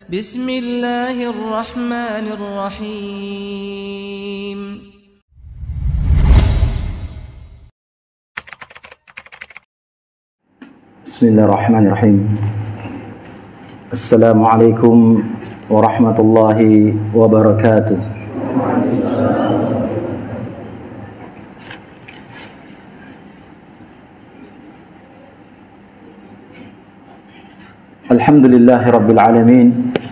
بسم الله الرحمن الرحيم بسم الله الرحمن الرحيم السلام عليكم ورحمة الله وبركاته. الحمد لله رب العالمين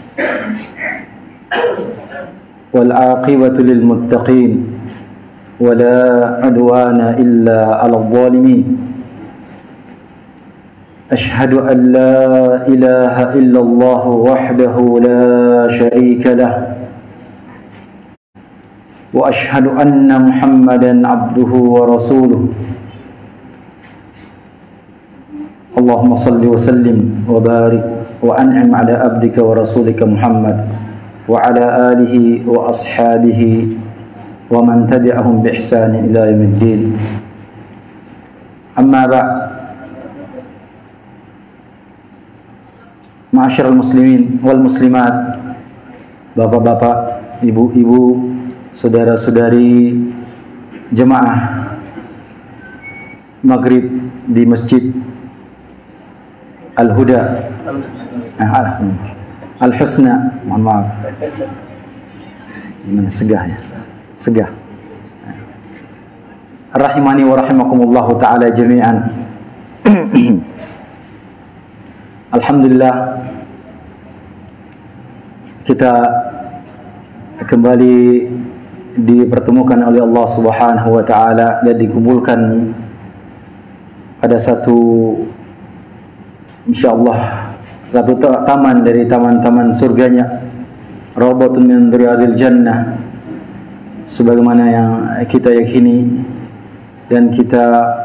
والعاقبة للمتقين ولا عدوان إلا على الظالمين. أشهد أن لا إله إلا الله وحده لا شريك له وأشهد أن محمدا عبده ورسوله. اللهم صل وسلم وبارك وأنعم على عبدك ورسولك محمد وعلى آله وأصحابه ومن تبعهم بإحسان إلى يوم الدين. أما بعد، Ma'asyiral muslimin wal muslimat, bapak-bapak, ibu-ibu, saudara-saudari jemaah maghrib di Masjid Al-Huda Al-Husna, mohon maaf, gimana segahnya, segah. Rahimani wa rahimakumullahu ta'ala jami'an. Alhamdulillah, kita kembali dipertemukan oleh Allah Subhanahu wa ta'ala dan dikumpulkan pada satu, insyaallah, satu taman dari taman-taman surganya, Raudhatun min riyadil jannah, sebagaimana yang kita yakini dan kita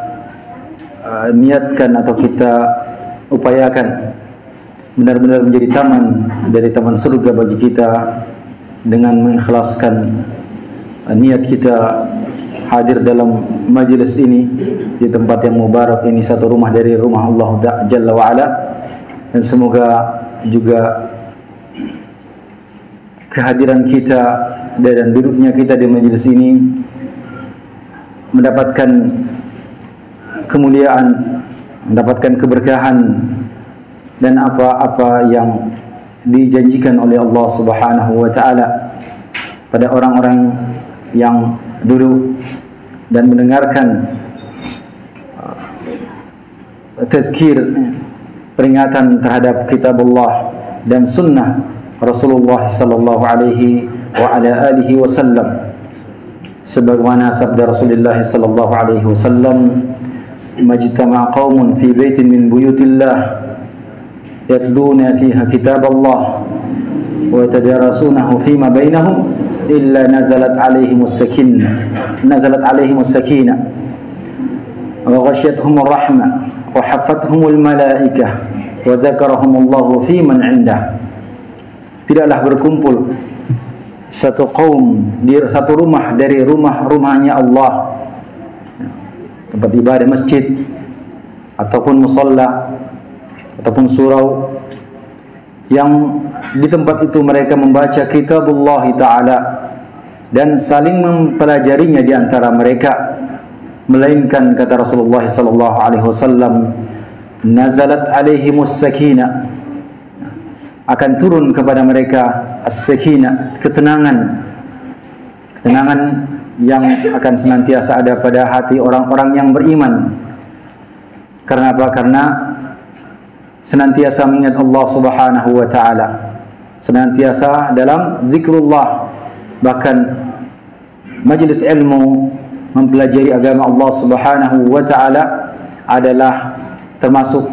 niatkan atau kita upayakan benar-benar menjadi taman dari taman surga bagi kita, dengan mengikhlaskan niat kita hadir dalam majelis ini di tempat yang mubarak ini, satu rumah dari rumah Allah Jalla wa'ala. Dan semoga juga kehadiran kita dan duduknya kita di majelis ini mendapatkan kemuliaan, mendapatkan keberkahan dan apa-apa yang dijanjikan oleh Allah Subhanahu wa ta'ala pada orang-orang yang duduk dan mendengarkan tazkir, peringatan terhadap kitab Allah dan sunnah Rasulullah sallallahu alaihi wa ala alihi wasallam, sebagaimana sabda Rasulullah sallallahu alaihi wasallam, majtama qaumun fi baitin min buyutillah yatluna fiha kitab Allah wa yatadarasunahu fima bainahum illa nazalat alaihimus sakinah wa ghashiyatuhumur rahmah wa hafathumul malaikah wa dzakarahumullahu fi man 'indah. Tidaklah berkumpul satu kaum di satu rumah dari rumah-rumahnya Allah, tempat ibadah, masjid ataupun musalla ataupun surau, yang di tempat itu mereka membaca kitabullah ta'ala dan saling mempelajarinya di antara mereka, melainkan kata Rasulullah sallallahu alaihi wasallam, nazalat alaihimus sakinah, akan turun kepada mereka as-sakinah, ketenangan yang akan senantiasa ada pada hati orang-orang yang beriman. Karena apa? Karena senantiasa mengingat Allah Subhanahu wa ta'ala, senantiasa dalam zikrullah. Bahkan majlis ilmu, mempelajari agama Allah Subhanahu wa ta'ala adalah termasuk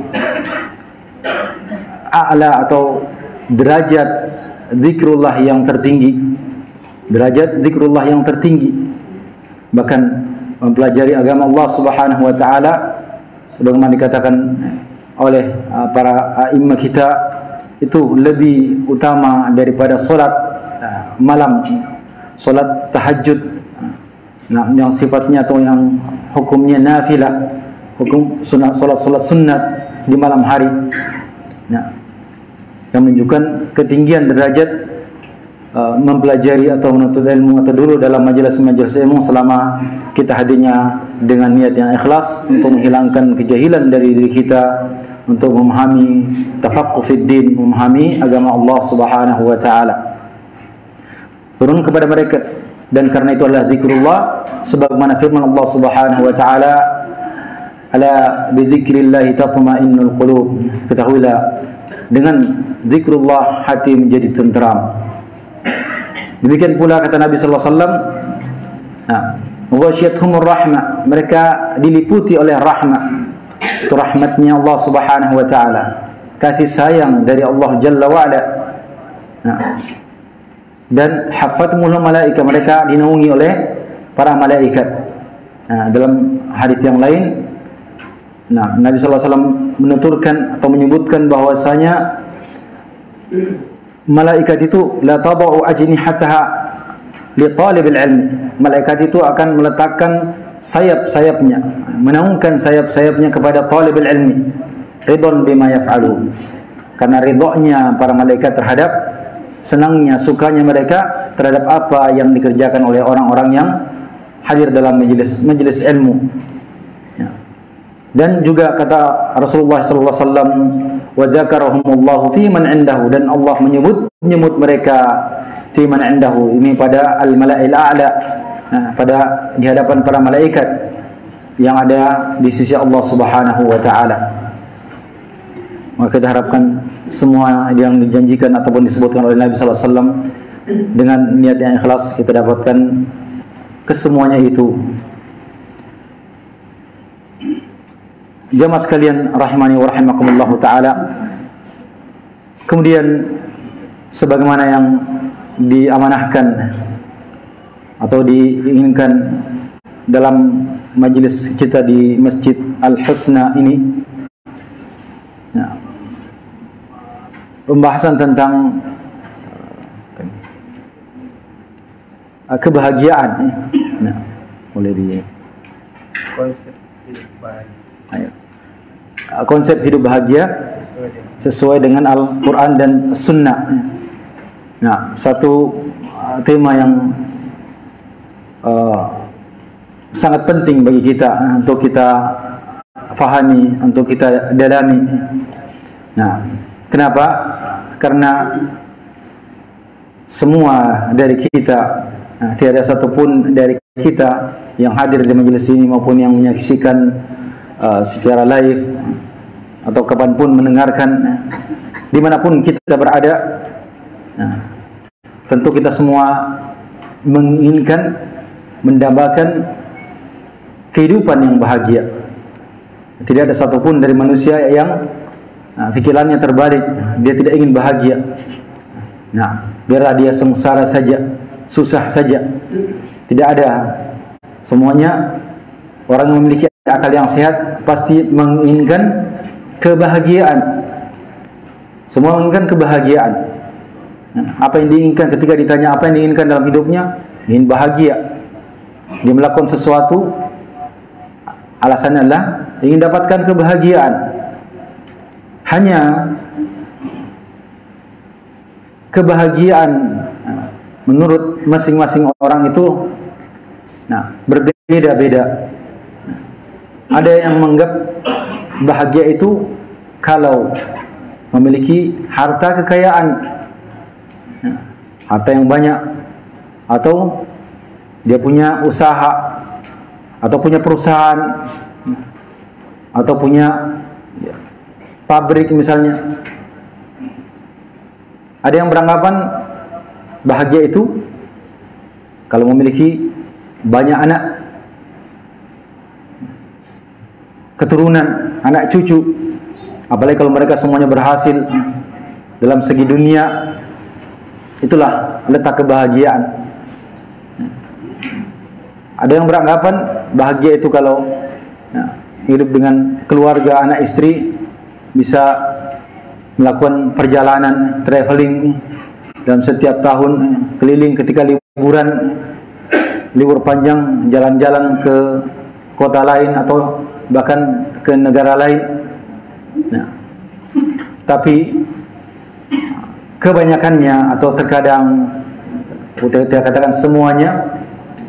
a'la atau derajat zikrullah yang tertinggi, derajat zikrullah yang tertinggi. Bahkan mempelajari agama Allah Subhanahu wa ta'ala, sebagaimana dikatakan oleh para a'imah kita, itu lebih utama daripada solat malam, solat tahajud, yang sifatnya atau yang hukumnya nafilah, hukum sunat, solat sunat di malam hari. yang menunjukkan ketinggian derajat mempelajari atau menuntut ilmu atau dulu dalam majelis-majelis ilmu selama kita hadirnya dengan niat yang ikhlas untuk menghilangkan kejahilan dari diri kita, untuk memahami tafaqquh fid din, memahami agama Allah Subhanahu wa taala. Turun kepada mereka, dan karena itu adalah zikrullah, sebagaimana firman Allah Subhanahu wa taala, ala bidzikrillah tatma'innul qulub. Ketahuilah, dengan zikrullah hati menjadi tenteram. Demikian pula kata Nabi sallallahu alaihi wasallam, ghasyiathumur rahmah, mereka diliputi oleh rahmat. Itu rahmatnya Allah Subhanahu wa taala, kasih sayang dari Allah Jalla wa ala. Dan hafathumul malaika, mereka dinaungi oleh para malaikat. Dalam hadis yang lain, Nabi sallallahu alaihi wasallam menuturkan atau menyebutkan bahwasanya malaikat itu la tadau ajnihataha li talibil ilmi. Malaikat itu akan meletakkan sayap-sayapnya, menaungkan sayap-sayapnya kepada talibul ilmi, ridon bima yaf'alu, karena ridhonya para malaikat terhadap, senangnya, sukanya mereka terhadap apa yang dikerjakan oleh orang-orang yang hadir dalam majelis ilmu. Dan juga kata Rasulullah sallallahu alaihi wasallam, wa dzakarahumullahu fi man indahu, dan Allah menyebut mereka fi man indahu, ini pada al-mala'il a'la, pada di hadapan para malaikat yang ada di sisi Allah Subhanahu wa taala. Maka kita harapkan semua yang dijanjikan ataupun disebutkan oleh Nabi sallallahu alaihi wasallam dengan niat yang ikhlas kita dapatkan kesemuanya itu. Jamaah sekalian rahimani wa rahimakumullah taala. Kemudian sebagaimana yang diamanahkan atau diinginkan dalam majelis kita di Masjid Al-Husna ini, pembahasan tentang kebahagiaan. Boleh di konsep hidup bahagia. Konsep hidup bahagia sesuai dengan Al-Quran dan Sunnah. Satu tema yang sangat penting bagi kita untuk kita fahami, untuk kita dalami. Kenapa? Karena semua dari kita, tiada satupun dari kita yang hadir di majelis ini maupun yang menyaksikan secara live atau kapanpun mendengarkan, dimanapun kita berada, tentu kita semua menginginkan mendambakan kehidupan yang bahagia. Tidak ada satupun dari manusia yang pikirannya terbalik, dia tidak ingin bahagia. Biarlah dia sengsara saja, susah saja, tidak ada. Semuanya orang yang memiliki akal yang sehat pasti menginginkan kebahagiaan. Semua menginginkan kebahagiaan. Apa yang diinginkan ketika ditanya apa yang diinginkan dalam hidupnya? Ingin bahagia. Dia melakukan sesuatu, alasannya adalah ingin dapatkan kebahagiaan. Hanya kebahagiaan menurut masing-masing orang itu berbeda-beda. Ada yang menganggap bahagia itu kalau memiliki harta kekayaan, harta yang banyak, atau dia punya usaha, atau punya perusahaan, atau punya pabrik misalnya. Ada yang beranggapan bahagia itu kalau memiliki banyak anak, keturunan, anak cucu, apalagi kalau mereka semuanya berhasil dalam segi dunia, itulah letak kebahagiaan. Ada yang beranggapan bahagia itu kalau hidup dengan keluarga, anak istri, bisa melakukan perjalanan, traveling dalam setiap tahun, keliling ketika liburan, libur panjang, jalan-jalan ke kota lain atau bahkan ke negara lain. Tapi kebanyakannya atau terkadang kita katakan semuanya,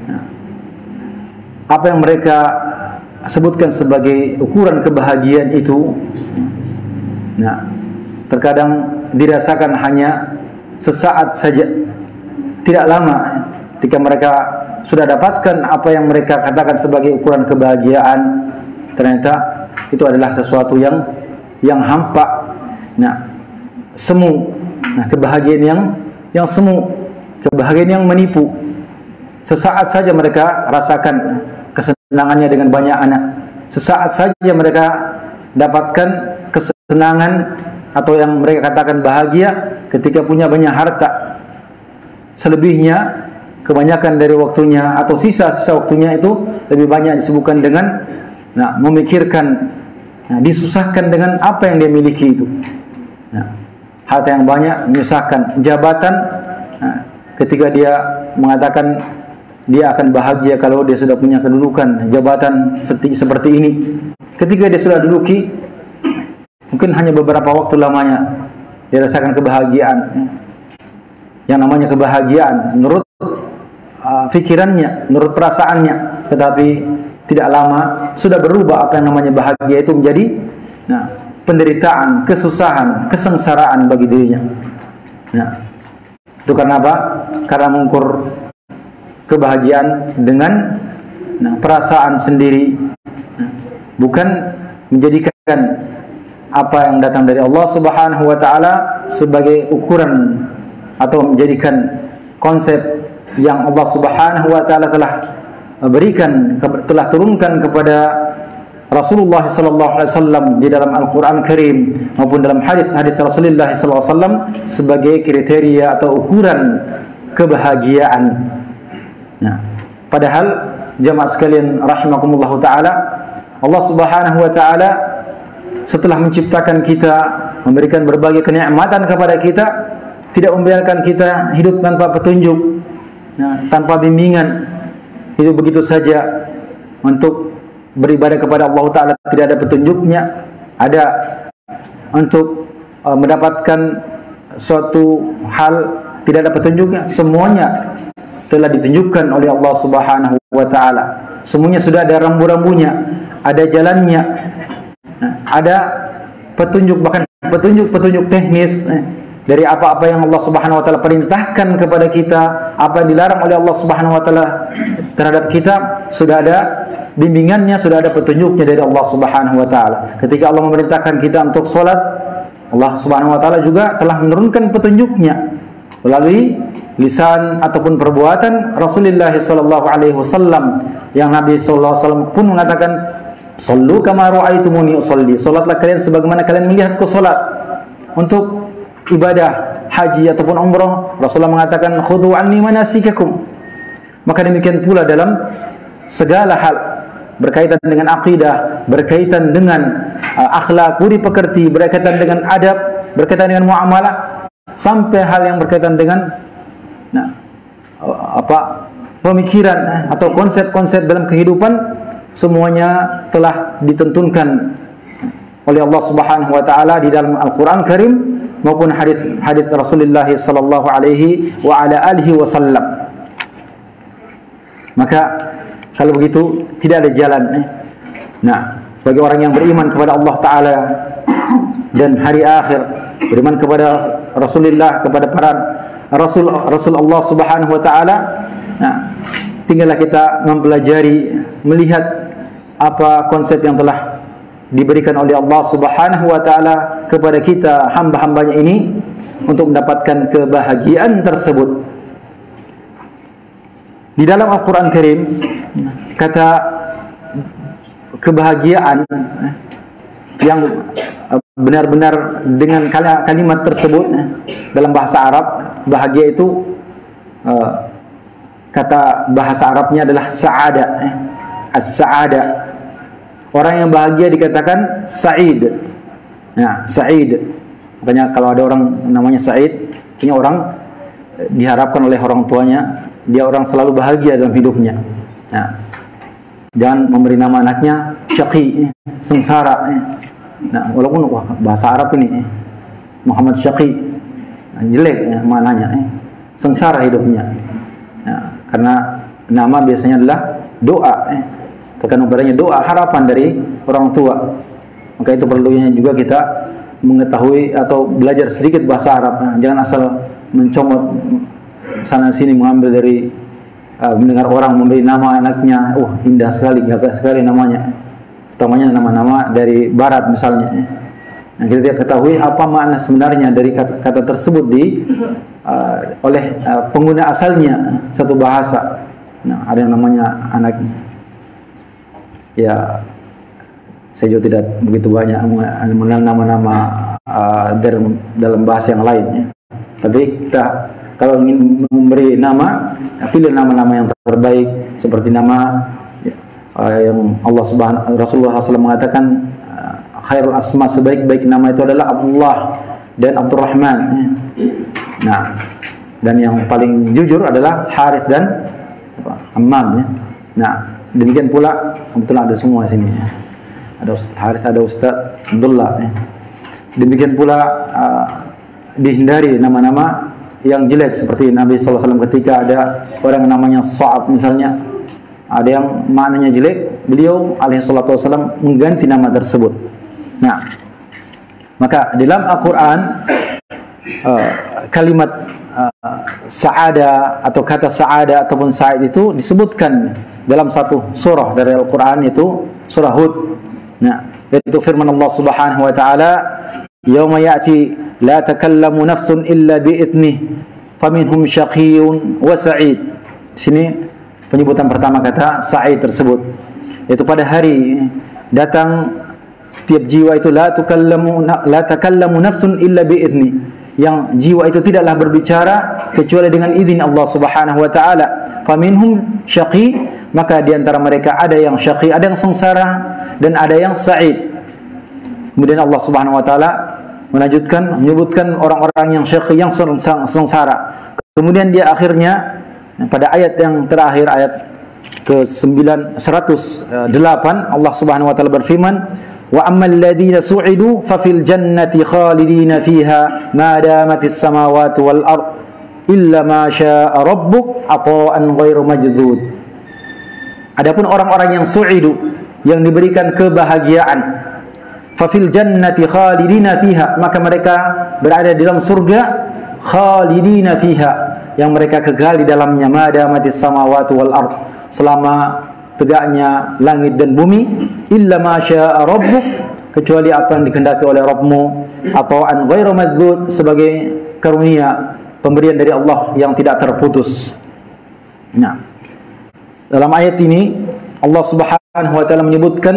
apa yang mereka sebutkan sebagai ukuran kebahagiaan itu, nah, terkadang dirasakan hanya sesaat saja, tidak lama. Ketika mereka sudah dapatkan apa yang mereka katakan sebagai ukuran kebahagiaan, ternyata itu adalah sesuatu yang hampa, nah, semu, nah, kebahagiaan yang semu, kebahagiaan yang menipu. Sesaat saja mereka rasakan kesenangannya dengan banyak anak, sesaat saja mereka dapatkan kesenangan atau yang mereka katakan bahagia ketika punya banyak harta. Selebihnya, kebanyakan dari waktunya atau sisa-sisa waktunya itu lebih banyak disibukkan dengan memikirkan, disusahkan dengan apa yang dia miliki itu. Harta yang banyak menyusahkan, jabatan, ketika dia mengatakan dia akan bahagia kalau dia sudah punya kedudukan, jabatan seperti ini. Ketika dia sudah duduki, mungkin hanya beberapa waktu lamanya dia rasakan kebahagiaan. Yang namanya kebahagiaan menurut pikirannya, menurut perasaannya, tetapi tidak lama sudah berubah apa yang namanya bahagia itu menjadi penderitaan, kesusahan, kesengsaraan bagi dirinya. Itu karena apa? Karena mengukur kebahagiaan dengan perasaan sendiri, bukan menjadikan apa yang datang dari Allah Subhanahu wa taala sebagai ukuran atau menjadikan konsep yang Allah Subhanahu wa taala telah berikan, telah turunkan kepada Rasulullah sallallahu alaihi wasallam di dalam Al-Qur'an Karim maupun dalam hadis-hadis Rasulullah sallallahu alaihi wasallam sebagai kriteria atau ukuran kebahagiaan. Padahal jamaah sekalian rahimakumullah taala, Allah Subhanahu wa taala setelah menciptakan kita, memberikan berbagai kenikmatan kepada kita, tidak membiarkan kita hidup tanpa petunjuk, tanpa bimbingan. Hidup begitu saja untuk beribadah kepada Allah Ta'ala tidak ada petunjuknya. Ada untuk mendapatkan suatu hal tidak ada petunjuknya. Semuanya telah ditunjukkan oleh Allah Subhanahu wa Ta'ala. Semuanya sudah ada rambu-rambunya, ada jalannya, ada petunjuk, bahkan petunjuk teknis dari apa-apa yang Allah Subhanahu wa taala perintahkan kepada kita, apa yang dilarang oleh Allah Subhanahu wa taala terhadap kita, sudah ada bimbingannya, sudah ada petunjuknya dari Allah Subhanahu wa taala. Ketika Allah memerintahkan kita untuk salat, Allah Subhanahu wa taala juga telah menurunkan petunjuknya melalui lisan ataupun perbuatan Rasulullah sallallahu alaihi wasallam, yang Nabi sallallahu alaihi wasallam pun mengatakan, "Shallu kama ra'aitumuni usolli." Salatlah kalian sebagaimana kalian melihatku salat. Untuk ibadah haji ataupun umrah, Rasulullah mengatakan, "Khudhu anni manasikakum." Maka demikian pula dalam segala hal berkaitan dengan akidah, berkaitan dengan akhlak, budi pekerti, berkaitan dengan adab, berkaitan dengan muamalah, sampai hal yang berkaitan dengan pemikiran atau konsep-konsep dalam kehidupan, semuanya telah ditentukan oleh Allah Subhanahu wa taala di dalam Al-Qur'an Karim maupun hadis Rasulullah sallallahu alaihi wa ala alihi wasallam. Maka kalau begitu tidak ada jalan bagi orang yang beriman kepada Allah taala dan hari akhir, beriman kepada Rasulullah, kepada para Rasul Allah Subhanahu wa taala, tinggallah kita mempelajari, melihat apa konsep yang telah diberikan oleh Allah Subhanahu wa taala kepada kita hamba-hambanya ini untuk mendapatkan kebahagiaan tersebut. Di dalam Al-Qur'an Karim, kata kebahagiaan yang benar-benar dengan kalimat tersebut dalam bahasa Arab, bahagia itu kata bahasa Arabnya adalah sa'ada, as-sa'ada. Orang yang bahagia dikatakan sa'id. Sa'id. Makanya kalau ada orang namanya Sa'id, ini orang diharapkan oleh orang tuanya dia orang selalu bahagia dalam hidupnya. Jangan memberi nama anaknya syaqi, sengsara. Walaupun bahasa Arab ini Muhammad Syaqi, jelek ya, maknanya, sengsara hidupnya. Ya, karena nama biasanya adalah doa, terkandung padanya doa harapan dari orang tua. Maka itu perlunya juga kita mengetahui atau belajar sedikit bahasa Arab. Nah, jangan asal mencomot sana sini mengambil dari mendengar orang memberi nama anaknya, indah sekali, gagah sekali namanya. Utamanya nama-nama dari barat misalnya. Nah, kita tidak ketahui apa makna sebenarnya dari kata tersebut oleh pengguna asalnya satu bahasa. Nah, ada yang namanya anak, ya saya juga tidak begitu banyak mengenal nama-nama dalam bahasa yang lainnya. Tapi kita kalau ingin memberi nama, pilih nama-nama yang terbaik, seperti nama yang Rasulullah SAW mengatakan khairul asma, sebaik-baik nama itu adalah Abdullah dan Abdurrahman. Nah, dan yang paling jujur adalah Harith dan Ammam. Nah, demikian pula kebetulan ada semua sini. Ada Ustaz Harith, ada Ustaz Abdullah. Demikian pula dihindari nama-nama yang jelek seperti Nabi SAW ketika ada orang namanya Sa'ab misalnya, ada yang maknanya jelek, beliau alaihissalam mengganti nama tersebut. Nah, maka dalam Al-Quran kalimat sa'ada atau kata sa'ada ataupun sa'id itu disebutkan dalam satu surah dari Al-Quran, itu surah Hud. Nah, yaitu firman Allah Subhanahu wa taala, yauma ya'ti la takallamu nafsun illa bi'idnih faminhum syaqiyyun wa sa'id. Sini penyebutan pertama kata sa'id tersebut, yaitu pada hari datang setiap jiwa itu la takallamu nafsun illa bi'idnih, yang jiwa itu tidaklah berbicara kecuali dengan izin Allah Subhanahu wa taala. Faminhum syaqi, maka di antara mereka ada yang syaqi, ada yang sengsara, dan ada yang sa'id. Kemudian Allah Subhanahu wa taala menyebutkan orang-orang yang syaqi, yang sengsara. Kemudian dia akhirnya pada ayat yang terakhir, ayat ke-108, Allah Subhanahu wa taala berfirman, wa ammal ladzina su'idu fa fil jannati khalidina fiha ma damatis samawati wal ard illa ma syaa rabbuk ata'an ghairu majdud. Adapun orang-orang yang su'idu, yang diberikan kebahagiaan, fa fil jannati khalidina fiha, maka mereka berada di dalam surga, khalidina fiha, yang mereka kekal di dalamnya, ma damatis samawati wal ard, selama tegaknya langit dan bumi, illa ma syaa rabbuk, kecuali apa yang dikehendaki oleh Rabbmu, atau an ghairu madzud, sebagai karunia pemberian dari Allah yang tidak terputus. Nah, dalam ayat ini Allah Subhanahu wa taala menyebutkan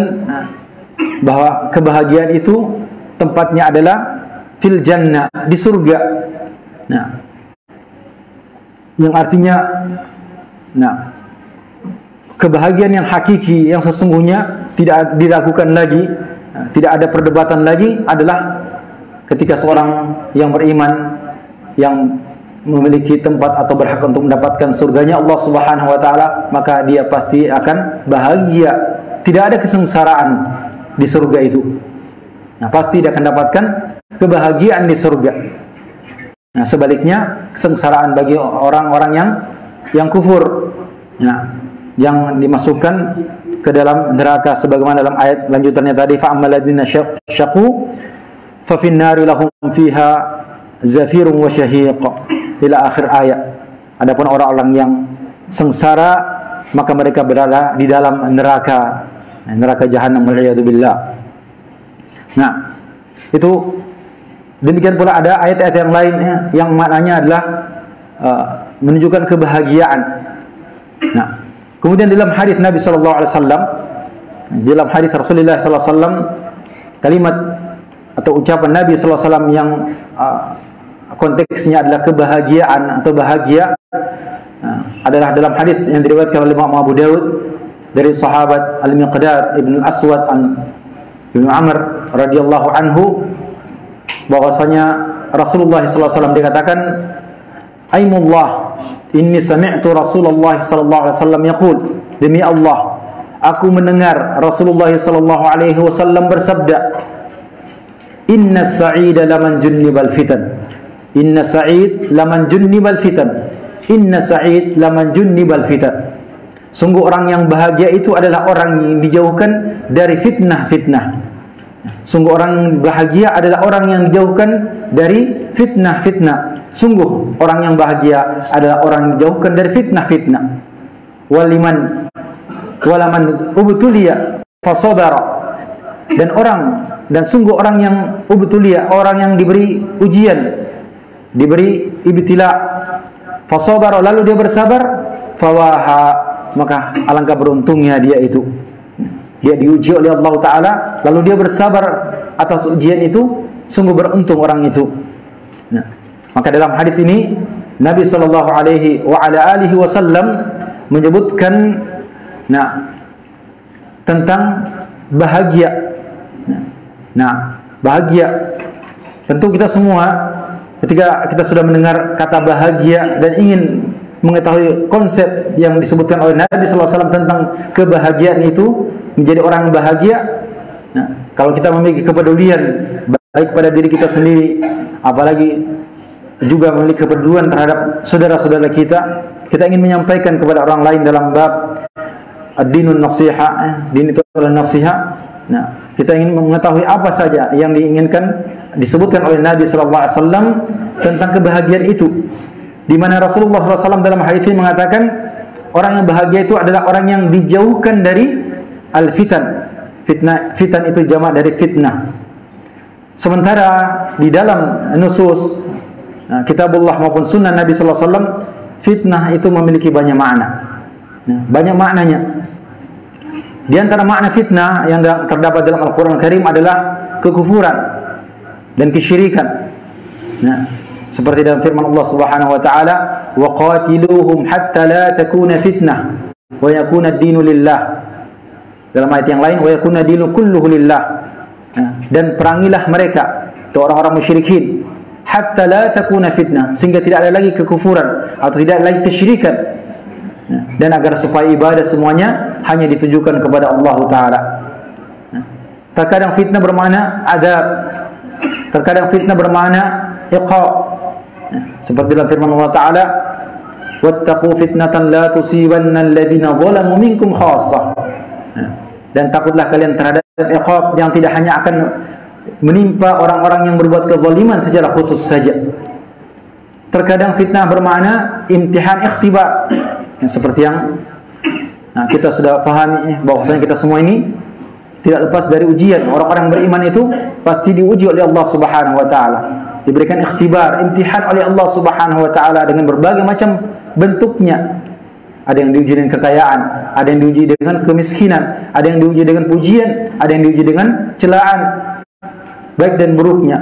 bahwa kebahagiaan itu tempatnya adalah fil jannah, di surga. Nah, yang artinya kebahagiaan yang hakiki, yang sesungguhnya tidak diragukan lagi, tidak ada perdebatan lagi, adalah ketika seorang yang beriman, yang memiliki tempat atau berhak untuk mendapatkan surganya Allah Subhanahu wa taala, maka dia pasti akan bahagia. Tidak ada kesengsaraan di surga itu. Nah, pasti dia akan dapatkan kebahagiaan di surga. Nah, sebaliknya kesengsaraan bagi orang-orang yang kufur, nah, yang dimasukkan ke dalam neraka, sebagaimana dalam ayat lanjutannya tadi, fa ammal ladzina syaqu fa fin nari lahum fiha zafirun wa syahiq, ila akhir ayat. Adapun orang-orang yang sengsara, maka mereka berada di dalam neraka, neraka jahanam, waliyadzubillah. Nah, itu demikian pula ada ayat-ayat yang lain yang maknanya adalah menunjukkan kebahagiaan. Nah, kemudian dalam hadis Nabi sallallahu alaihi wasallam, dalam hadis Rasulullah sallallahu alaihi wasallam, kalimat atau ucapan Nabi sallallahu alaihi wasallam yang konteksnya adalah kebahagiaan atau bahagia, adalah dalam hadis yang diriwayatkan oleh Imam Abu Dawud dari sahabat Al-Miqdad ibn Al-Aswad ibn Amr radhiyallahu anhu, bahwasanya Rasulullah sallallahu alaihi wasallam dikatakan, aimullah, inni sami'tu Rasulullah sallallahu alaihi wasallam yaqul, demi Allah, aku mendengar Rasulullah sallallahu alaihi wasallam bersabda, inna as-sa'ida laman junnibal fitan, Inna Sa'id laman junnibal fitan. Inna Sa'id laman junnibal fitan. Sungguh orang yang bahagia itu adalah orang yang dijauhkan dari fitnah-fitnah. Sungguh orang yang bahagia adalah orang yang dijauhkan dari fitnah-fitnah. Sungguh orang yang bahagia adalah orang yang dijauhkan dari fitnah-fitnah. Walaman ubtuliya fasabara. Dan sungguh orang yang ubtuliya, orang yang diberi ujian, diberi ibtila, fasabara, lalu dia bersabar, fawaha, maka alangkah beruntungnya dia itu. Dia diuji oleh Allah Ta'ala, lalu dia bersabar atas ujian itu, sungguh beruntung orang itu. Nah, maka dalam hadis ini Nabi SAW menyebutkan tentang bahagia. Nah, bahagia. Tentu kita semua ketika kita sudah mendengar kata bahagia dan ingin mengetahui konsep yang disebutkan oleh Nabi SAW tentang kebahagiaan itu, menjadi orang bahagia. Nah, kalau kita memiliki kepedulian baik pada diri kita sendiri, apalagi juga memiliki kepedulian terhadap saudara-saudara kita, kita ingin menyampaikan kepada orang lain dalam bab ad-dinun nasiha, din itu adalah nasihat. Nah, kita ingin mengetahui apa saja yang diinginkan disebutkan oleh Nabi SAW tentang kebahagiaan itu, di mana Rasulullah SAW dalam hadis ini mengatakan orang yang bahagia itu adalah orang yang dijauhkan dari al-fitan. Fitan itu jamak dari fitnah. Sementara di dalam nusus kitabullah maupun sunnah Nabi SAW, fitnah itu memiliki banyak makna. Banyak maknanya. Di antara makna fitnah yang terdapat dalam Al-Quran Al-Karim adalah kekufuran dan kesyirikan. Nah, seperti dalam firman Allah Subhanahu wa taala, "Wa qatiluhum hatta la takuna fitnah wa yakuna ad-dinu lillah." Dalam ayat yang lain, "Wa yakuna ad-dinu kulluhu lillah." Nah, dan perangilah mereka, itu orang-orang musyrikin, hatta la takuna fitnah, sehingga tidak ada lagi kekufuran atau tidak ada lagi kesyirikan. Dan agar supaya ibadah semuanya hanya ditujukan kepada Allah Ta'ala. Terkadang fitnah bermakna adab, terkadang fitnah bermakna iqab, seperti dalam firman Allah Ta'ala, wattaqu fitnatan la tusibanna alladhina zalamu minkum khassah. Dan takutlah kalian terhadap iqab yang tidak hanya akan menimpa orang-orang yang berbuat kezaliman secara khusus saja. Terkadang fitnah bermakna imtihan, ikhtibar, seperti yang kita sudah pahami bahwasanya kita semua ini tidak lepas dari ujian. Orang-orang beriman itu pasti diuji oleh Allah Subhanahu wa taala, diberikan ikhtibar, imtihan oleh Allah Subhanahu wa taala dengan berbagai macam bentuknya. Ada yang diuji dengan kekayaan, ada yang diuji dengan kemiskinan, ada yang diuji dengan pujian, ada yang diuji dengan celaan, baik dan buruknya.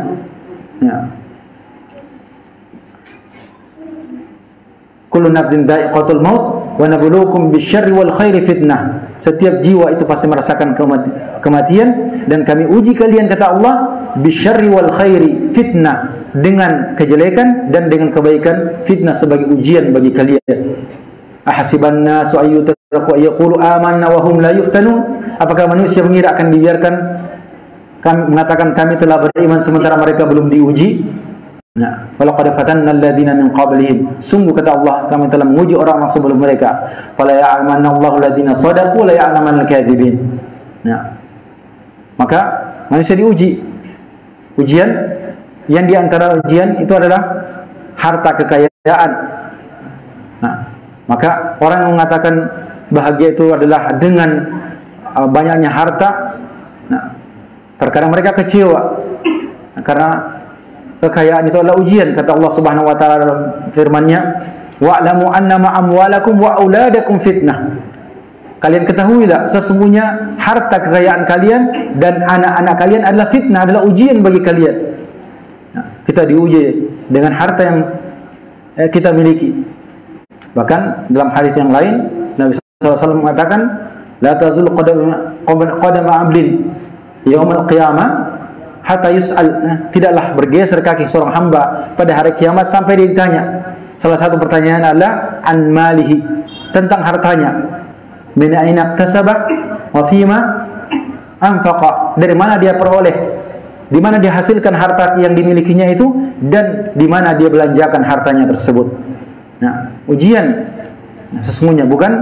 Kullu nafsin dha'iqatul maut wa nabluukum bisyarri wal khairi fitnah. Setiap jiwa itu pasti merasakan kematian, dan kami uji kalian, kata Allah, bisyarri wal khairi fitnah, dengan kejelekan dan dengan kebaikan, fitnah sebagai ujian bagi kalian. Ahasiban nasu ayyutraku ayyaqulu amanna wa hum la yuftanun. Apakah manusia mengira akan dibiarkan kami mengatakan kami telah beriman sementara mereka belum diuji? Nah, walaqad fatanna alladziina min qablihim. Sungguh kata Allah, kami telah menguji orang-orang sebelum mereka. Fala ya'lamanna Allahu alladziina shadaqu wa la ya'lamanna al-kadzibin. Nah, maka manusia diuji. Ujian yang di antara ujian itu adalah harta, kekayaan. Nah, maka orang yang mengatakan bahagia itu adalah dengan banyaknya harta, nah, terkadang mereka kecewa karena kekayaan itu adalah ujian. Kata Allah Subhanahu wa taala dalam firman-Nya, wa'lamu annama amwalakum wa auladakum fitnah. Kalian ketahuilah sesungguhnya harta kekayaan kalian dan anak-anak kalian adalah fitnah, adalah ujian bagi kalian. Nah, kita diuji dengan harta yang kita miliki. Bahkan dalam hadis yang lain Nabi SAW mengatakan, la tazul qadama 'abdin yaumil qiyamah hatta yus'al, tidaklah bergeser kaki seorang hamba pada hari kiamat sampai ditanya. Salah satu pertanyaan adalah an malihi, tentang hartanya. Min aina iktasaba wa fima anfaqa, dari mana dia peroleh, di mana dia hasilkan harta yang dimilikinya itu, dan di mana dia belanjakan hartanya tersebut. Nah, ujian sesungguhnya bukan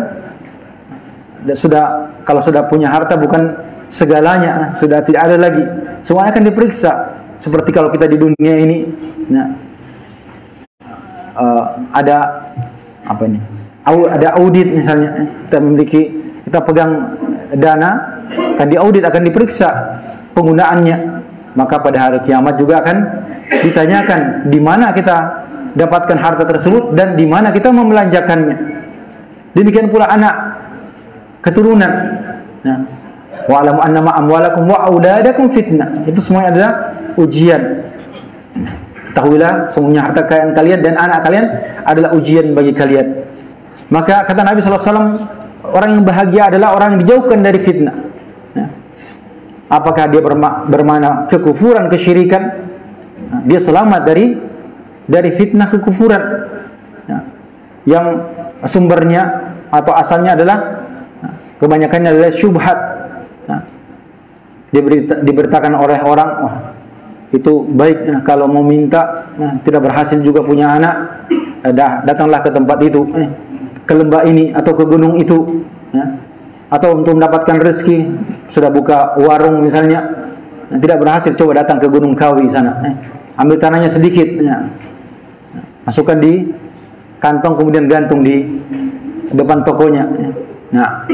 kalau sudah punya harta bukan segalanya, sudah tidak ada lagi. Semuanya akan diperiksa. Seperti kalau kita di dunia ini, nah, ada apa ini? Ada audit misalnya, kita pegang dana, akan diaudit, akan diperiksa penggunaannya. Maka pada hari kiamat juga akan ditanyakan di mana kita dapatkan harta tersebut dan di mana kita membelanjakannya. Demikian pula anak, keturunan. Nah, wa'lamu annama amwalakum wa auladakum fitnah. Itu semuanya adalah ujian. Ketahuilah semuanya harta kekayaan kalian dan anak kalian adalah ujian bagi kalian. Maka kata Nabi SAW, orang yang bahagia adalah orang yang dijauhkan dari fitnah. Nah, apakah dia bermakna kekufuran, kesyirikan? Nah, dia selamat dari fitnah kekufuran. Nah, yang sumbernya atau asalnya adalah kebanyakannya adalah syubhat. Nah, diberitakan oleh orang, wah, itu baik kalau mau minta, tidak berhasil juga punya anak, datanglah ke tempat itu, ke lembah ini atau ke gunung itu, atau untuk mendapatkan rezeki sudah buka warung misalnya, tidak berhasil, coba datang ke Gunung Kawi sana, ambil tanahnya sedikit, masukkan di kantong kemudian gantung di depan tokonya. Nah,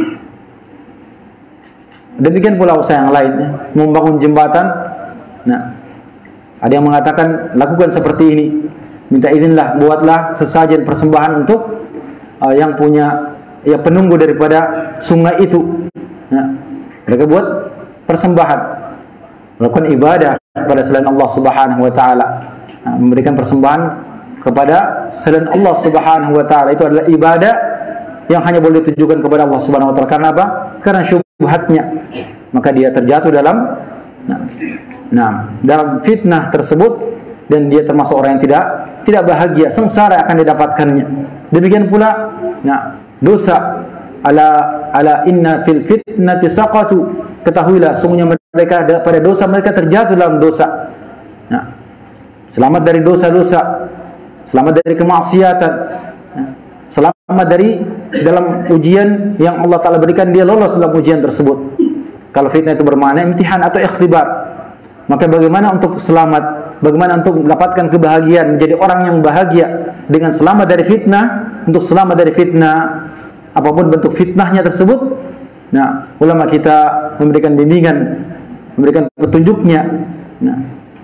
demikian pula usaha yang lain, membangun jembatan. Nah, ada yang mengatakan lakukan seperti ini, minta izinlah, buatlah sesajen persembahan untuk yang punya penunggu daripada sungai itu. Nah, mereka buat persembahan, melakukan ibadah kepada selain Allah Subhanahu wa taala. Nah, memberikan persembahan kepada selain Allah Subhanahu wa taala itu adalah ibadah yang hanya boleh ditujukan kepada Allah Subhanahu wa taala. Karena apa? Karena syubhatnya. Maka dia terjatuh dalam dalam fitnah tersebut, dan dia termasuk orang yang tidak bahagia, sengsara akan didapatkannya. Demikian pula dosa, ala inna fil fitnati saqatu, ketahuilah sungguhnya mereka pada dosa mereka terjatuh dalam dosa. Nah, selamat dari dosa-dosa, selamat dari kemaksiatan, selamat dari dalam ujian yang Allah Ta'ala berikan, dia lolos dalam ujian tersebut. Kalau fitnah itu bermakna imtihan atau ikhtibar, maka bagaimana untuk selamat, bagaimana untuk mendapatkan kebahagiaan, menjadi orang yang bahagia dengan selamat dari fitnah. Untuk selamat dari fitnah, apapun bentuk fitnahnya tersebut, nah, ulama kita memberikan bimbingan, memberikan petunjuknya. Nah,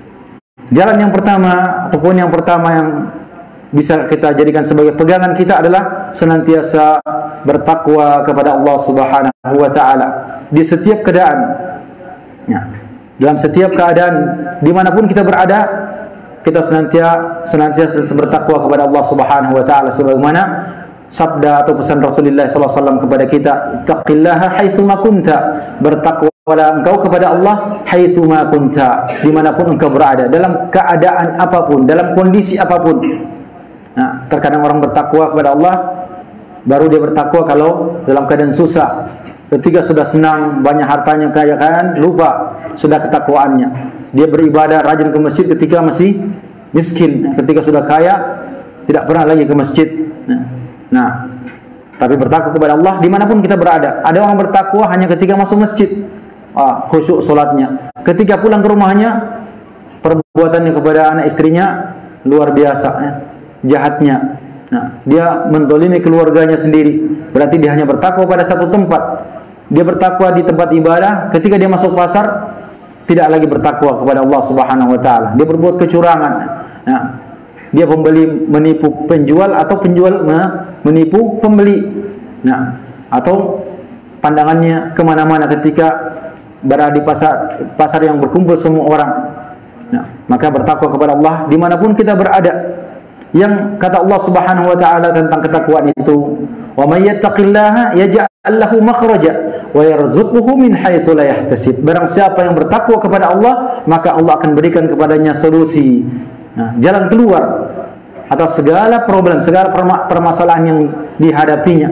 jalan yang pertama ataupun yang pertama yang bisa kita jadikan sebagai pegangan kita adalah senantiasa bertakwa kepada Allah Subhanahu wa taala di setiap keadaan. Nah, dalam setiap keadaan dimanapun kita berada, kita senantiasa bertakwa kepada Allah Subhanahu wa taala, sebagaimana sabda atau pesan Rasulullah sallallahu alaihi wasallam kepada kita, taqillaha haitsu ma kunta, bertakwalah engkau kepada Allah haitsu ma kunta, dimanapun engkau berada, dalam keadaan apapun, dalam kondisi apapun. Nah, terkadang orang bertakwa kepada Allah, baru dia bertakwa kalau dalam keadaan susah. Ketika sudah senang, banyak hartanya, kekayaan, lupa sudah ketakwaannya. Dia beribadah, rajin ke masjid ketika masih miskin. Ketika sudah kaya, tidak pernah lagi ke masjid. Nah, tapi bertakwa kepada Allah dimanapun kita berada. Ada orang bertakwa hanya ketika masuk masjid, khusyuk solatnya. Ketika pulang ke rumahnya, perbuatannya kepada anak istrinya luar biasa, jahatnya. Nah, dia menzalimi keluarganya sendiri. Berarti dia hanya bertakwa pada satu tempat. Dia bertakwa di tempat ibadah. Ketika dia masuk pasar, tidak lagi bertakwa kepada Allah Subhanahu wa taala. Dia berbuat kecurangan. Nah, dia pembeli menipu penjual atau penjual menipu pembeli. Nah, atau pandangannya kemana-mana ketika berada di pasar yang berkumpul semua orang. Nah, maka bertakwa kepada Allah dimanapun kita berada. Yang kata Allah Subhanahu wa taala tentang ketakwaan itu, wa may yattaqillaha yaj'al lahu makhraja wa yarzuquhu min haitsu la yahtasib. Barang siapa yang bertakwa kepada Allah, maka Allah akan berikan kepadanya solusi, jalan keluar atas segala problem, segala permasalahan yang dihadapinya,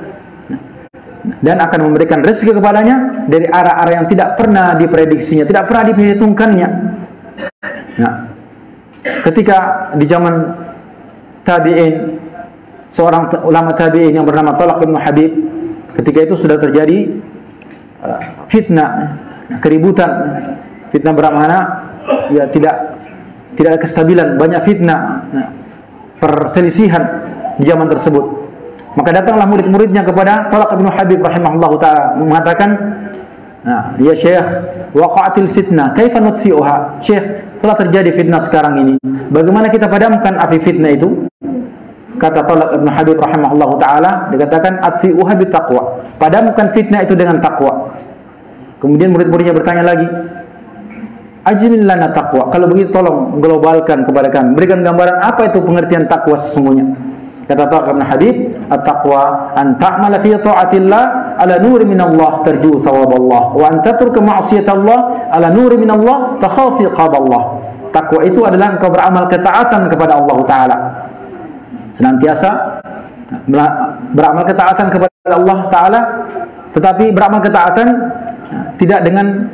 dan akan memberikan rezeki kepadanya dari arah-arah yang tidak pernah diprediksinya, tidak pernah diperhitungkannya. Nah, ketika di zaman tabi'in, seorang ulama tabi'in yang bernama Talaq bin Habib, ketika itu sudah terjadi fitnah, keributan. Fitnah bermakna ya tidak ada kestabilan, banyak fitnah, perselisihan di zaman tersebut. Maka datanglah murid-muridnya kepada Talaq bin Habib rahimahullah ta'ala mengatakan, ya Syekh, waqa'atil fitnah, kaifa nutfi'uha? Syekh, telah terjadi fitnah sekarang ini, bagaimana kita padamkan api fitnah itu? Kata Talaq bin Habib rahimahullah ta'ala, dikatakan atfi'uha bitaqwa, padamkan fitnah itu dengan takwa. Kemudian murid-muridnya bertanya lagi, ajmil lana taqwa, kalau begitu tolong globalkan kepada kami, berikan gambaran apa itu pengertian takwa sesungguhnya. Kata Talaq bin Habib, at-taqwa an ta'mala fi ta'atillah ala nuri minallah tarju thawaballah, wa an tatruka ma'siyatallah ala nuri minallah takhafi iqaballah. Takwa itu adalah engkau beramal ketaatan kepada Allah Ta'ala, senantiasa beramal ketaatan kepada Allah Ta'ala, tetapi beramal ketaatan tidak dengan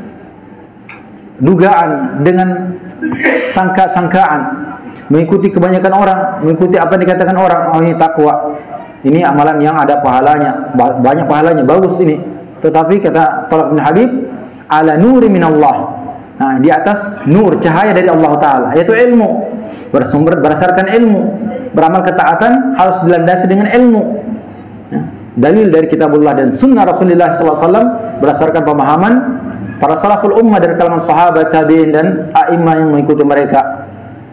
dugaan, dengan sangka-sangkaan, mengikuti kebanyakan orang, mengikuti apa yang dikatakan orang. Oh, ini takwa, ini amalan yang ada pahalanya, banyak pahalanya, bagus ini. Tetapi kata Talaq bin Habib, ala nuri minallah, di atas nur, cahaya dari Allah Ta'ala, yaitu ilmu, bersumber berdasarkan ilmu. Beramal ketaatan harus dilandasi dengan ilmu, dalil dari kitabullah dan sunnah Rasulullah SAW, berdasarkan pemahaman para salaful ummah dari kalangan sahabat, tabi'in dan a'imah yang mengikuti mereka.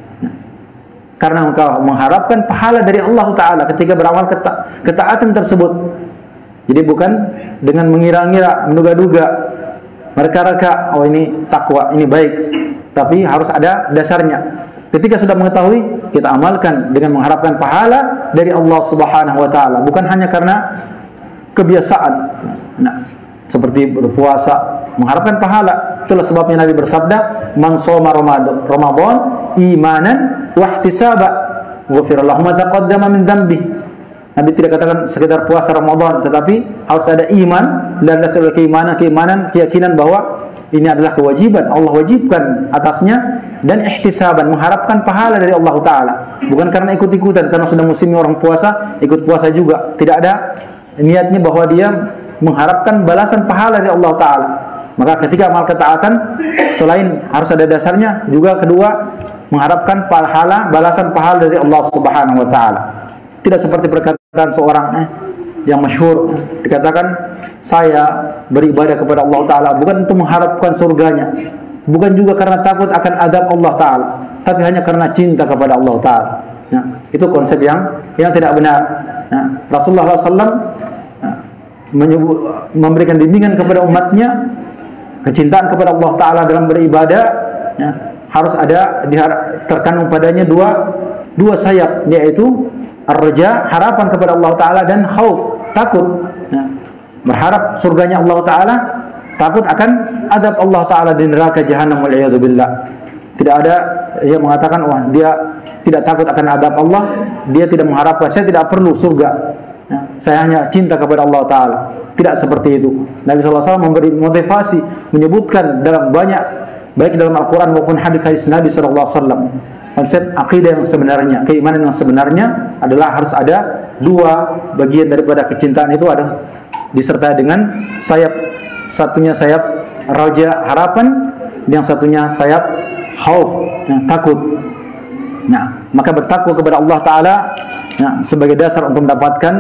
Karena engkau mengharapkan pahala dari Allah Ta'ala ketika beramal ketaatan tersebut. Jadi bukan dengan mengira-ngira, menduga-duga, mereka-reka, oh ini takwa, ini baik, tapi harus ada dasarnya. Ketika sudah mengetahui, kita amalkan dengan mengharapkan pahala dari Allah Subhanahu wa Ta'ala, bukan hanya karena kebiasaan. Seperti berpuasa, mengharapkan pahala. Itulah sebabnya Nabi bersabda, man shoma Ramadan imanan wa ihtisaba, ghufira lahu ma taqaddama min dhanbi. Nabi tidak katakan sekedar puasa Ramadan, tetapi harus ada iman dan dasar keimanan, keyakinan bahwa ini adalah kewajiban, Allah wajibkan atasnya, dan ihtisaban, mengharapkan pahala dari Allah Ta'ala, bukan karena ikut-ikutan, karena sudah musimnya orang puasa, ikut puasa juga. Tidak ada niatnya bahwa dia mengharapkan balasan pahala dari Allah Ta'ala. Maka ketika amal ketaatan, selain harus ada dasarnya, juga kedua, mengharapkan pahala, balasan pahala dari Allah Subhanahu wa Ta'ala. Tidak seperti perkataan seorang yang masyhur, dikatakan, saya beribadah kepada Allah Ta'ala bukan untuk mengharapkan surganya, bukan juga karena takut akan adab Allah Ta'ala, tapi hanya karena cinta kepada Allah Ta'ala. Itu konsep yang tidak benar. Rasulullah SAW memberikan bimbingan kepada umatnya, kecintaan kepada Allah Ta'ala dalam beribadah, harus ada terkandung padanya dua sayap, yaitu ar-raja, harapan kepada Allah Ta'ala, dan khauf, takut, berharap surganya Allah Ta'ala, takut akan adab Allah Ta'ala di neraka jahanam, wal'iyadzubillah. Tidak ada yang mengatakan, wah dia tidak takut akan adab Allah, dia tidak mengharapkan, saya tidak perlu surga, saya hanya cinta kepada Allah Ta'ala. Tidak seperti itu. Nabi SAW memberi motivasi, menyebutkan dalam banyak, baik dalam Al-Quran maupun hadis-hadis Nabi SAW, konsep akidah yang sebenarnya, keimanan yang sebenarnya adalah harus ada dua bagian daripada kecintaan itu, ada disertai dengan sayap, satunya sayap raja, harapan, yang satunya sayap khauf, takut. Maka bertakwa kepada Allah Ta'ala sebagai dasar untuk mendapatkan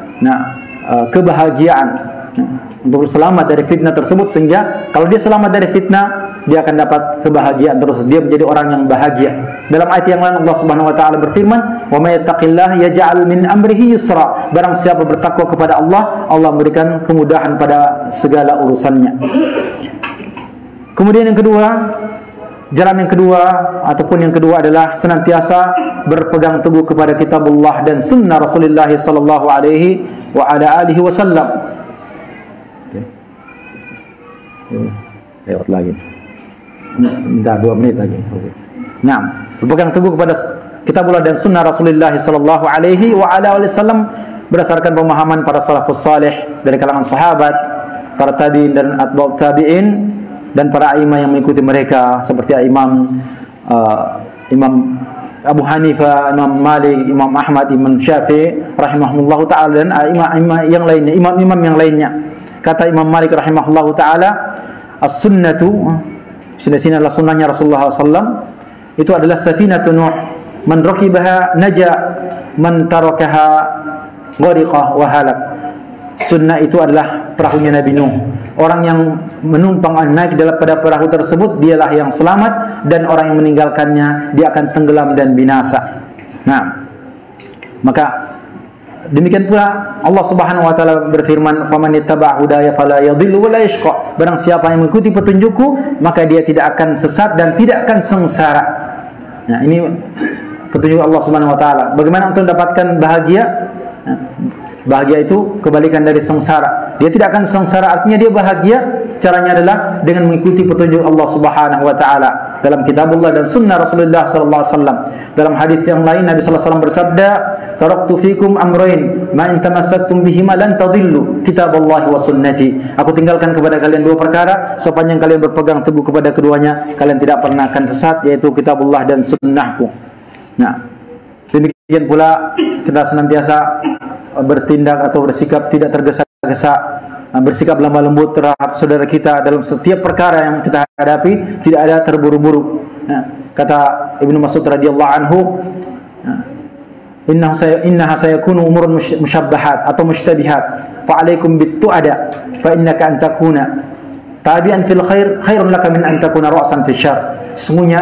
kebahagiaan, untuk selamat dari fitnah tersebut, sehingga kalau dia selamat dari fitnah, dia akan dapat kebahagiaan terus, dia menjadi orang yang bahagia. Dalam ayat yang lain Allah Subhanahu wa Ta'ala berfirman, wa may yattaqillaha yaj'al min amrihi yusra, barang siapa bertakwa kepada Allah, Allah memberikan kemudahan pada segala urusannya. Kemudian yang kedua, jalan yang kedua ataupun yang kedua adalah senantiasa berpegang teguh kepada kitabullah dan sunnah Rasulullah sallallahu alaihi wa ala alihi wasallam. Lewat lagi. Minta 2 menit lagi. Berpegang teguh kepada kitabullah dan sunnah Rasulullah sallallahu alaihi wa ala alihi wasallam berdasarkan pemahaman para salafus salih dari kalangan sahabat, para tabi'in dan atba'ut tabi'in, dan para imam yang mengikuti mereka seperti Imam Imam Abu Hanifah, Imam Malik, Imam Ahmad, Imam Syafi'i rahimahullahu taala dan imam-imam yang lainnya, imam-imam yang lainnya. Kata Imam Malik rahimahullahu taala, as-sunnatu, sini adalah sunnahnya Rasulullah SAW, itu adalah safinatu Nuh, man rakibaha naja, man tarakaha ghariqa wa halak. Sunnah itu adalah perahunya Nabi Nuh. Orang yang menumpang naik pada perahu tersebut dialah yang selamat, dan orang yang meninggalkannya dia akan tenggelam dan binasa. Nah, maka demikian pula Allah Subhanahu wa taala berfirman, "Faman ittaba'a hudaya fala yadhillu wa la yashqa." Barang siapa yang mengikuti petunjukku, maka dia tidak akan sesat dan tidak akan sengsara. Nah, ini petunjuk Allah Subhanahu wa taala. Bagaimana untuk mendapatkan bahagia? Nah, bahagia itu kebalikan dari sengsara. Dia tidak akan sengsara, artinya dia bahagia. Caranya adalah dengan mengikuti petunjuk Allah Subhanahu wa taala dalam kitabullah dan sunnah Rasulullah sallallahu alaihi wasallam. Dalam hadis yang lain Nabi sallallahu alaihi wasallam bersabda, "Taraktu fikum amrayn ma in tamassaktum bihima lan tadillu, kitaballahi wa sunnati." Aku tinggalkan kepada kalian dua perkara, sepanjang kalian berpegang teguh kepada keduanya, kalian tidak pernah akan sesat, yaitu kitabullah dan sunnahku. Nah, demikian pula kita senantiasa bertindak atau bersikap tidak tergesa-gesa, bersikap lemah lembut terhadap saudara kita dalam setiap perkara yang kita hadapi, tidak ada terburu-buru. Kata Ibnu Mas'ud radhiyallahu anhu, innaha sayakunu umurun musyabbahat atau mushtabihat, fa alaikum bit-tu'ada fa innaka an takuna tabi'an fil khair khairun laka min an takuna ra'san fil syarr. Sesungguhnya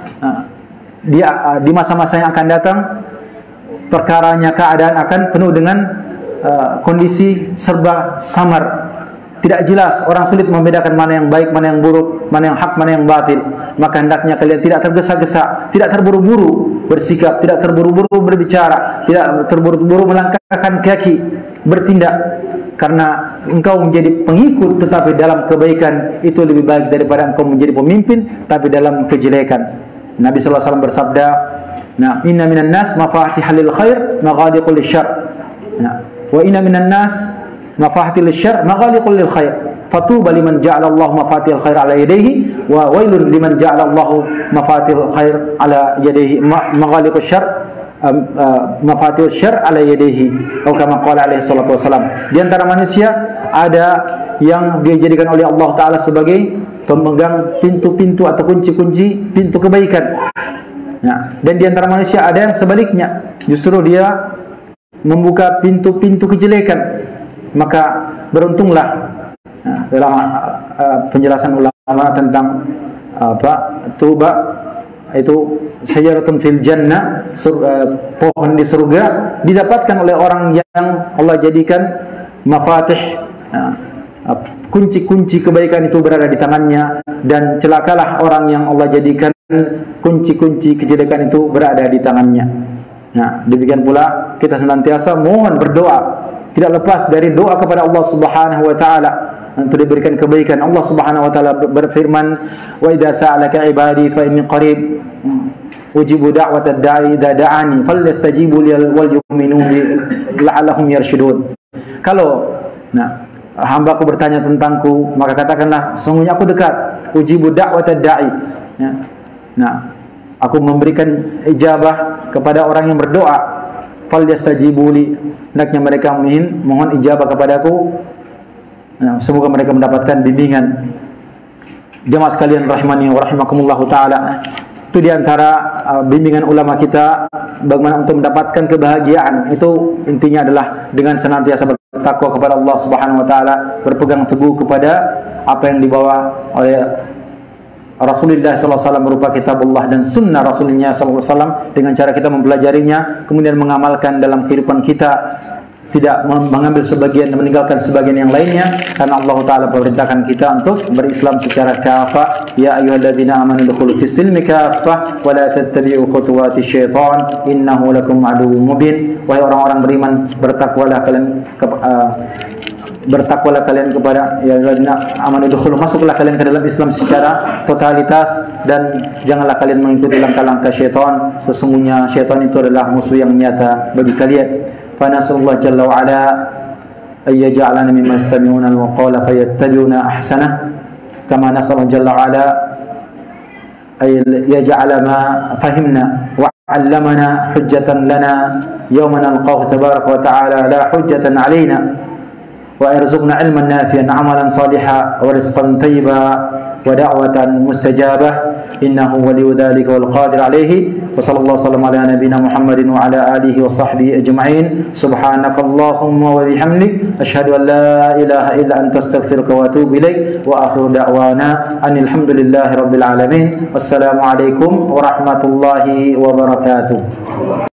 di masa-masa yang akan datang, perkaranya keadaan akan penuh dengan kondisi serba samar, tidak jelas, orang sulit membedakan mana yang baik, mana yang buruk, mana yang hak, mana yang batil. Maka hendaknya kalian tidak tergesa-gesa, tidak terburu-buru bersikap, tidak terburu-buru berbicara, tidak terburu-buru melangkahkan kaki, bertindak, karena engkau menjadi pengikut tetapi dalam kebaikan itu lebih baik daripada engkau menjadi pemimpin tapi dalam kejelekan. Nabi sallallahu alaihi wasallam bersabda, "Nah, inna minan nas mafatihal lil khair, maghaliqul lisyarr." Nah, wa inna minan nas mafatihal lisyarr, maghaliqul lil khair. Fatuba liman ja'ala Allah mafatihal khair ala yadayhi, wa wailun liman ja'ala Allah mafatihal khair ala yadayhi, maghaliqul syarr, mafatihul syarr ala yadayhi. Atau kama qala alaihi salatu wasalam. Di antara manusia ada yang dijadikan oleh Allah taala sebagai pemegang pintu-pintu atau kunci-kunci pintu kebaikan. Nah, dan di antara manusia ada yang sebaliknya, justru dia membuka pintu-pintu kejelekan. Maka beruntunglah. Nah, dalam penjelasan ulama tentang tuba itu syajaratun fil jannah, pohon di surga didapatkan oleh orang yang Allah jadikan mafatih. Kunci-kunci kebaikan itu berada di tangannya, dan celakalah orang yang Allah jadikan kunci-kunci kejelekan itu berada di tangannya. Nah, demikian pula kita senantiasa mohon berdoa, tidak lepas dari doa kepada Allah Subhanahu wa taala untuk diberikan kebaikan. Allah Subhanahu wa taala berfirman, "Wa idza sa'alaka 'ibadi fa inni qarib ujibu da'watad da'i idza da'ani falyastajibu li wal yu'minu la'allahum yarshudun." Kalau hambaku bertanya tentangku, maka katakanlah, sesungguhnya aku dekat. Ujibu da'watad da'i. Ya. Nah, aku memberikan ijabah kepada orang yang berdoa. Falyastajibu li, hendaknya mereka mohon ijabah kepadaku. Nah, semoga mereka mendapatkan bimbingan. Jemaah sekalian rahimani wa rahimakumullahu taala. Itu diantara bimbingan ulama kita bagaimana untuk mendapatkan kebahagiaan. Itu intinya adalah dengan senantiasa bertakwa kepada Allah Subhanahu wa taala, berpegang teguh kepada apa yang dibawa oleh Rasulullah sallallahu alaihi wasallam berupa kitabullah dan sunnah Rasulnya sallallahu alaihi wasallam, dengan cara kita mempelajarinya kemudian mengamalkan dalam kehidupan kita, tidak mengambil sebagian dan meninggalkan sebagian yang lainnya, karena Allah taala perintahkan kita untuk berislam secara kafah. Ya ayyuhalladzina amanu dukhulu fis silmi kafah wa la tattabi'u khutuwati syaitan innahu lakum aduwwum mubin. Wahai orang-orang beriman, bertakwalah kalian kepada ya ayyuhalladzina amanu dukhulu, masuklah kalian ke dalam Islam secara totalitas, dan janganlah kalian mengikuti langkah-langkah syaitan. Sesungguhnya syaitan itu adalah musuh yang nyata bagi kalian. فنسأل جل وعلا أن يجعلنا ممن يستمعون القول فيتبعون أحسنه كما نسأل جل وعلا أي يجعل ما فهمنا وعلمنا حجة لنا يوم نلقاه تبارك وتعالى لا حجة علينا ويرزقنا علما نافعا عملا صالحا ورزقا طيبا ودعوة مستجابة إنه ولي ذلك والقادر عليه وصلى الله وسلم على نبينا محمد وعلى آله وصحبه أجمعين سبحانك اللهم وبحمدك أشهد أن لا إله إلا أنت أستغفرك وأتوب إليك وآخر دعوانا أن الحمد لله رب العالمين والسلام عليكم ورحمة الله وبركاته.